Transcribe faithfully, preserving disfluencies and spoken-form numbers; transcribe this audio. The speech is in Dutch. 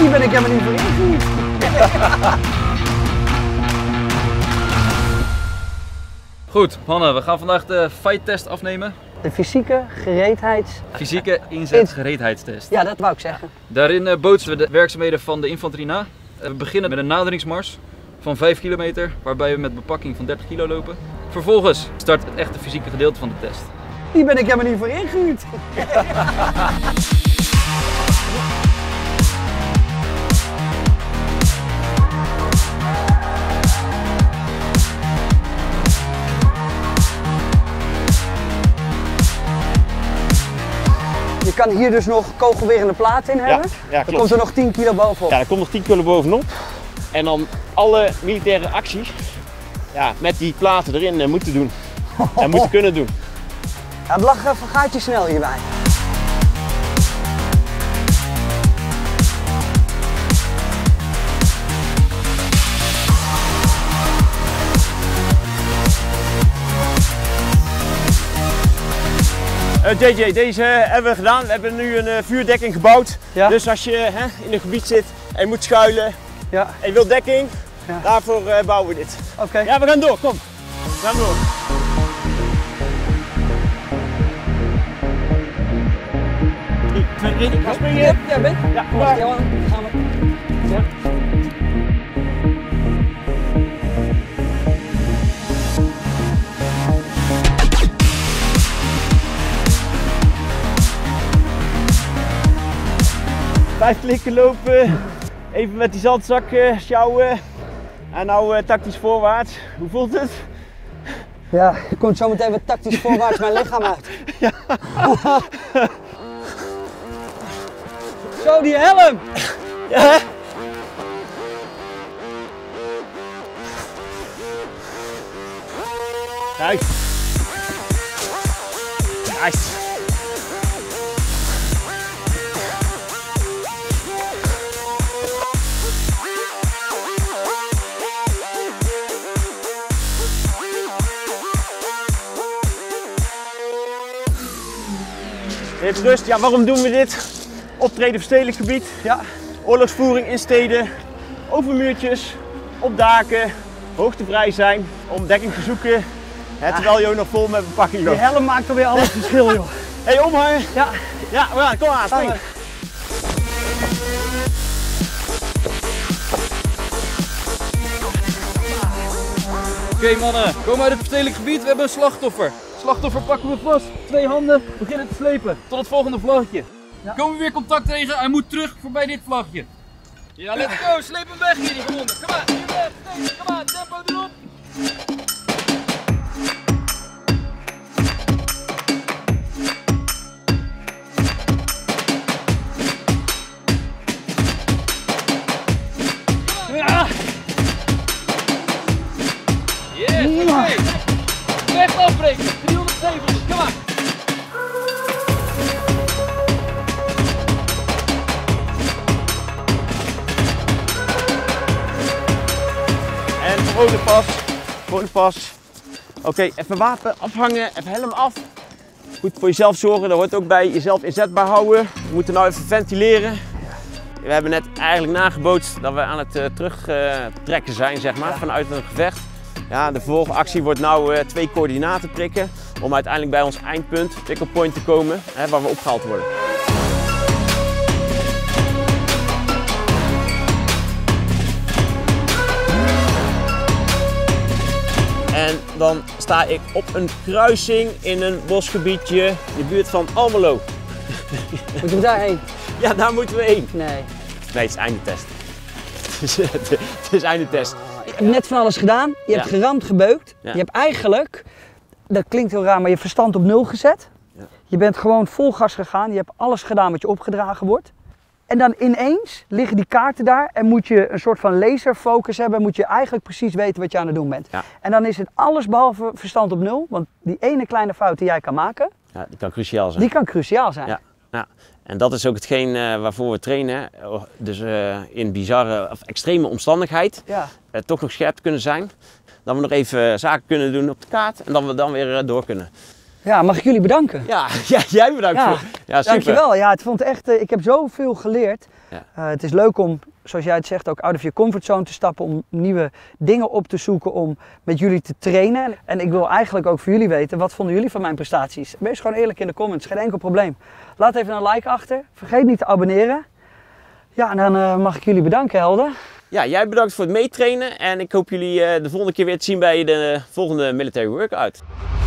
Hier ben ik helemaal niet voor ingehuurd. Goed, mannen, we gaan vandaag de fight test afnemen. De fysieke gereedheids... Fysieke inzet-gereedheidstest. Ja, dat wou ik zeggen. Daarin uh, bootsen we de werkzaamheden van de infanterie na. Uh, we beginnen met een naderingsmars van vijf kilometer, waarbij we met bepakking van dertig kilo lopen. Vervolgens start het echte fysieke gedeelte van de test. Hier ben ik helemaal niet voor ingehuurd. Je kan hier dus nog kogelwerende platen in hebben. Ja, ja, dan komt er nog tien kilo bovenop. Ja, er komt nog tien kilo bovenop. En dan alle militaire acties ja, met die platen erin uh, moeten doen. En moeten kunnen doen. Ja, het lag even gaatje snel hierbij. Uh, J J, deze hebben we gedaan. We hebben nu een uh, vuurdekking gebouwd. Ja. Dus als je hè, in een gebied zit en je moet schuilen ja. en je wilt dekking, ja. daarvoor uh, bouwen we dit. Oké. Okay. Ja, we gaan door, kom. We gaan door. drie, twee, één, ik ga springen. Ja, jij bent? Ja, waar? Ja, gaan we. Ja. Vijf klikken lopen, even met die zandzak uh, sjouwen en nou uh, tactisch voorwaarts. Hoe voelt het? Ja, er komt zo meteen wat tactisch voorwaarts mijn lichaam uit. Ja. Zo, die helm! Ja. Nice. Nice. Even rust. Ja, waarom doen we dit? Optreden op stedelijk gebied. Ja. Oorlogsvoering in steden, over muurtjes, op daken, hoogtevrij zijn, om dekking te zoeken. Hè, terwijl je ook nog vol met bepakking loopt. Die helm maakt alweer alles verschil, joh. Hé, hey, omhangen. Ja. Ja, we gaan. Kom aan, spring. Oké okay, mannen, komen uit het verstedelijk gebied, we hebben een slachtoffer. Slachtoffer pakken we vast, twee handen, beginnen te slepen tot het volgende vlaggetje. Ja. Komen we weer contact tegen, hij moet terug voorbij dit vlaggetje. Ja, let's go, sleep hem weg hier, die gewonden. Kom maar, hier weg, kom maar, tempo erop. Ja! Yes, oké. Okay. Recht afbreken, driehonderd zeventig, kom maar. En gewone pas, gewone pas. Oké, okay, even wapen afhangen, even helm af. Goed voor jezelf zorgen, dat hoort ook bij jezelf inzetbaar houden. We moeten nou even ventileren. We hebben net eigenlijk nagebootst dat we aan het uh, terugtrekken uh, zijn, zeg maar, vanuit een gevecht. Ja, de volgactie wordt nou uh, twee coördinaten prikken om uiteindelijk bij ons eindpunt, pick-up point, te komen, hè, waar we opgehaald worden. En dan sta ik op een kruising in een bosgebiedje in de buurt van Almelo. Moeten we daarheen? Ja, daar moeten we heen. Nee. Nee, het is einde test. Het is einde test. Je hebt net van alles gedaan. Je hebt ja. geramd, gebeukt. Ja. Je hebt eigenlijk, dat klinkt heel raar, maar je verstand op nul gezet. Ja. Je bent gewoon vol gas gegaan. Je hebt alles gedaan wat je opgedragen wordt. En dan ineens liggen die kaarten daar en moet je een soort van laserfocus hebben. Moet je eigenlijk precies weten wat je aan het doen bent. Ja. En dan is het alles behalve verstand op nul. Want die ene kleine fout die jij kan maken, ja, die kan cruciaal zijn. Die kan cruciaal zijn. Ja. Ja. En dat is ook hetgeen uh, waarvoor we trainen. Dus uh, in bizarre of extreme omstandigheid ja. uh, toch nog scherp kunnen zijn. Dat we nog even zaken kunnen doen op de kaart en dat we dan weer uh, door kunnen. Ja, mag ik jullie bedanken? Ja, ja jij bedankt. Ja, voor. Ja, super. dankjewel. Ja, het vond echt, uh, ik heb zoveel geleerd. Ja. Uh, het is leuk om, zoals jij het zegt, ook out of your comfortzone te stappen. Om nieuwe dingen op te zoeken, om met jullie te trainen. En ik wil eigenlijk ook voor jullie weten, wat vonden jullie van mijn prestaties? Wees gewoon eerlijk in de comments, geen enkel probleem. Laat even een like achter. Vergeet niet te abonneren. Ja, en dan uh, mag ik jullie bedanken, helden. Ja, jij bedankt voor het meetrainen en ik hoop jullie uh, de volgende keer weer te zien bij de volgende military workout.